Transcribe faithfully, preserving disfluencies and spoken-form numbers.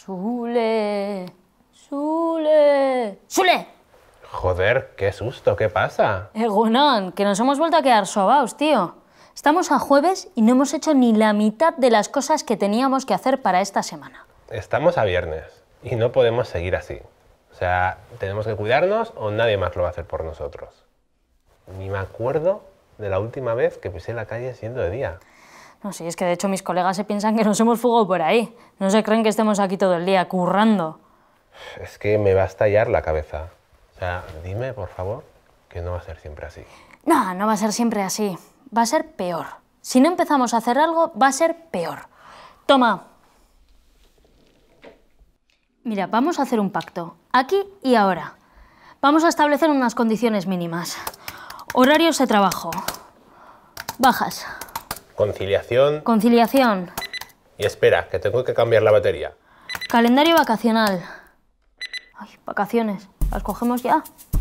Sule, Sule, Sule. Joder, qué susto, ¿qué pasa? Egunon, que nos hemos vuelto a quedar sobaos, tío. Estamos a jueves y no hemos hecho ni la mitad de las cosas que teníamos que hacer para esta semana. Estamos a viernes y no podemos seguir así. O sea, tenemos que cuidarnos o nadie más lo va a hacer por nosotros. Ni me acuerdo de la última vez que pisé la calle siendo de día. No, sí, es que de hecho mis colegas se piensan que nos hemos fugado por ahí. No se creen que estemos aquí todo el día currando. Es que me va a estallar la cabeza. O sea, dime, por favor, que no va a ser siempre así. No, no va a ser siempre así. Va a ser peor. Si no empezamos a hacer algo, va a ser peor. Toma. Mira, vamos a hacer un pacto. Aquí y ahora. Vamos a establecer unas condiciones mínimas. Horarios de trabajo. Bajas. Conciliación. Conciliación. Y espera, que tengo que cambiar la batería. Calendario vacacional. Ay, vacaciones. ¿Las cogemos ya?